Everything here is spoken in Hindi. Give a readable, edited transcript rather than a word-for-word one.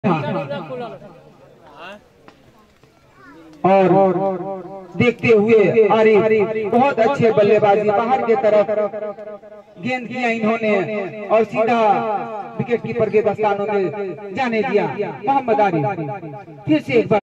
और देखते हुए आरिफ बहुत अच्छे बल्लेबाजी बाहर के तरफ गेंद किया इन्होंने और सीधा विकेट कीपर के दस्तानों में जाने दिया। मोहम्मद आरिफ फिर से एक बार